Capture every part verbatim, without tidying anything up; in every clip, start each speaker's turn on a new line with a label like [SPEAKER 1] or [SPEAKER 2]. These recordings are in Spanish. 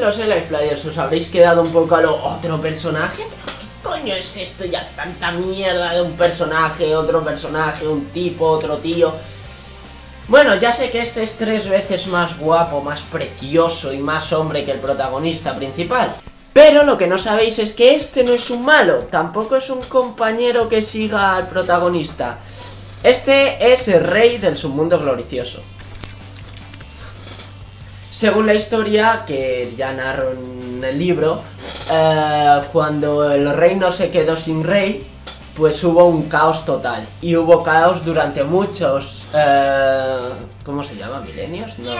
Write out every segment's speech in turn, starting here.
[SPEAKER 1] lo sé, Life Players, os habréis quedado un poco a lo otro personaje. ¿Pero qué coño es esto ya? Tanta mierda de un personaje, otro personaje, un tipo, otro tío. Bueno, ya sé que este es tres veces más guapo, más precioso y más hombre que el protagonista principal. Pero lo que no sabéis es que este no es un malo, tampoco es un compañero que siga al protagonista. Este es el rey del submundo glorioso. Según la historia que ya narro en el libro, eh, cuando el reino se quedó sin rey, pues hubo un caos total. Y hubo caos durante muchos... Eh, ¿Cómo se llama? ¿Milenios? No.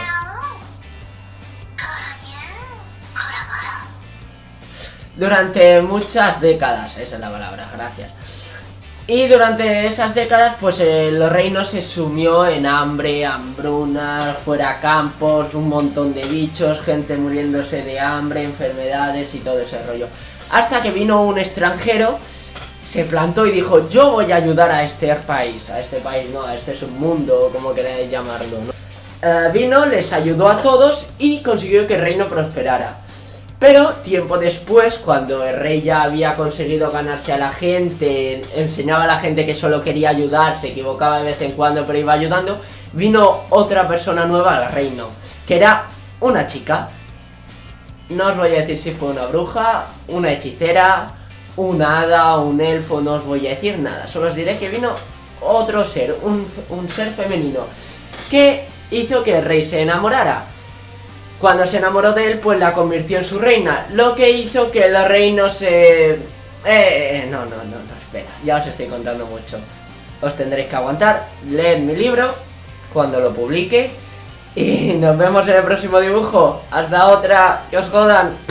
[SPEAKER 1] Durante muchas décadas, esa es la palabra, gracias. Y durante esas décadas, pues el reino se sumió en hambre, hambruna, fuera campos, un montón de bichos, gente muriéndose de hambre, enfermedades y todo ese rollo. Hasta que vino un extranjero, se plantó y dijo, yo voy a ayudar a este país, a este país, no, a este submundo, como queráis llamarlo, ¿no? Uh, vino, les ayudó a todos y consiguió que el reino prosperara. Pero tiempo después, cuando el rey ya había conseguido ganarse a la gente, enseñaba a la gente que solo quería ayudar, se equivocaba de vez en cuando pero iba ayudando, vino otra persona nueva al reino, que era una chica. No os voy a decir si fue una bruja, una hechicera, una hada, un elfo, no os voy a decir nada, solo os diré que vino otro ser, un, un ser femenino, que hizo que el rey se enamorara. Cuando se enamoró de él, pues la convirtió en su reina, lo que hizo que el reino se... Eh, no, no, no, no, espera, ya os estoy contando mucho. Os tendréis que aguantar, leed mi libro cuando lo publique y nos vemos en el próximo dibujo. Hasta otra, que os jodan.